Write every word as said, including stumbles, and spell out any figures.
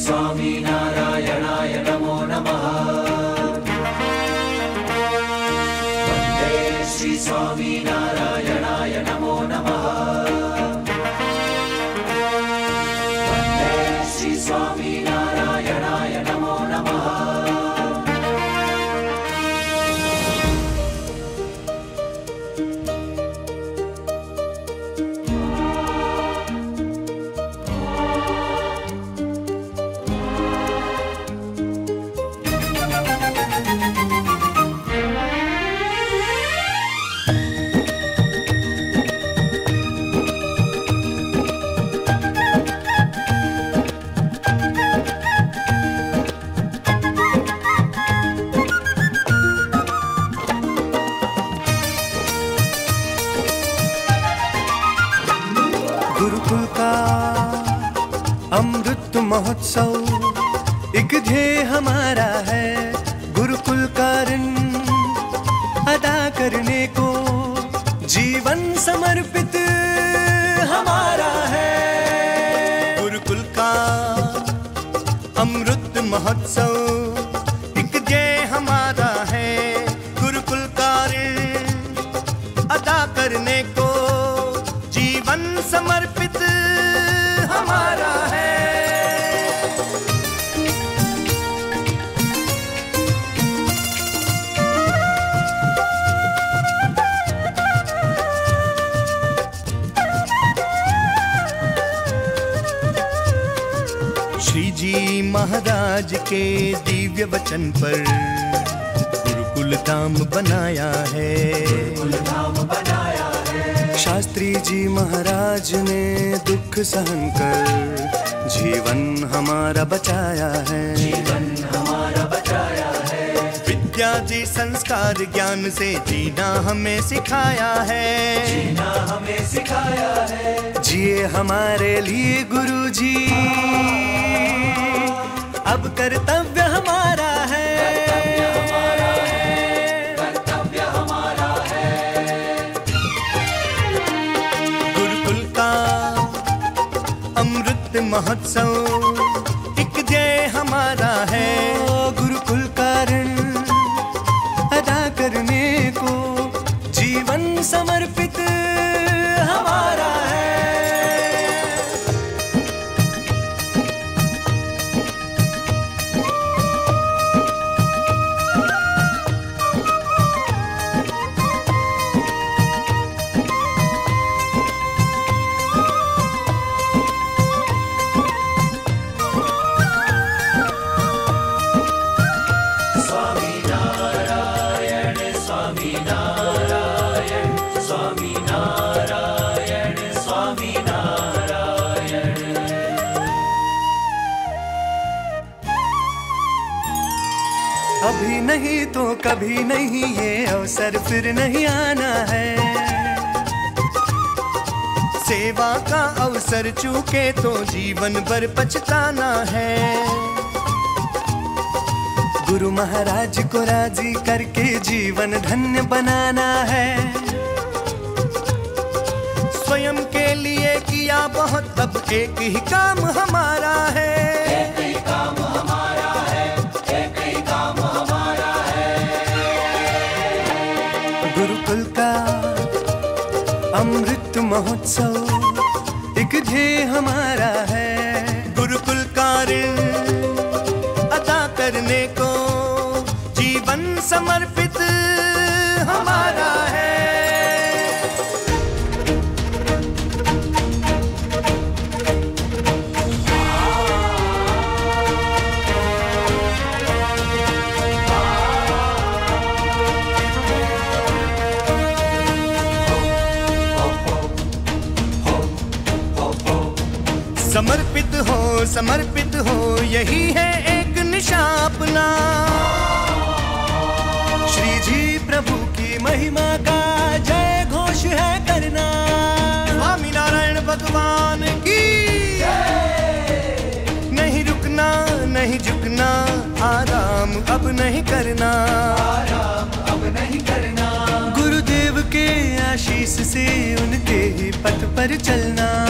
स्वामी नारायणाय नमो नमः। वन्दे श्री स्वामी नारायणाय नमो नमः। वन्दे श्री स्वामी नारायणाय नमो नमः। गुरुकुल का अमृत महोत्सव एक ध्येय हमारा है। गुरुकुल का ऋण अदा करने को जीवन समर्पित हमारा है। गुरुकुल का अमृत महोत्सव एक ध्येय हमारा है। गुरुकुल का ऋण अदा करने को जीवन समर्पित हमारा है। श्री जी महाराज के दिव्य वचन पर गुरुकुल धाम बनाया है। गुरुकुल धाम बनाया है। शास्त्री जी महाराज ने दुख सहन कर जीवन हमारा बचाया है। जीवन हमारा बचाया है। विद्या जी संस्कार ज्ञान से जीना हमें सिखाया है। जीना हमें सिखाया है। जिए हमारे लिए गुरु जी अब कर्तव्य हमारा है। कर्तव्य हमारा है। कर्तव्य हमारा है। गुरुकुल का अमृत महोत्सव एक ध्येय हमारा है। गुरुकुल का ऋण अदा करने को जीवन समर्पित हमारा है। अभी नहीं तो कभी नहीं ये अवसर फिर नहीं आना है। सेवा का अवसर चूके तो जीवन भर पछताना है। गुरु महाराज को राजी करके जीवन धन्य बनाना है। स्वयं के लिए किया बहुत अब एक ही काम हमारा है। एक ही काम हमारा है। एक ही काम हमारा है। गुरुकुल का अमृत महोत्सव एक ध्येय हमारा है। गुरुकुल का ऋण अदा करने को जीवन समर्पित हमारा है। समर्पित हो समर्पित हो यही है एक निशा अपना। श्री जी प्रभु की महिमा का जय घोष है करना। स्वामी नारायण भगवान की नहीं रुकना नहीं झुकना आराम अब नहीं करना। आराम अब नहीं करना। गुरुदेव के आशीष से उनके ही पथ पर चलना।